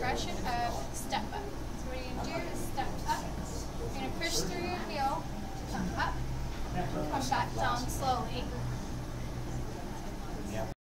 progression of step up. So what you're going to do is step up. You're going to push through your heel, come up, come back down slowly.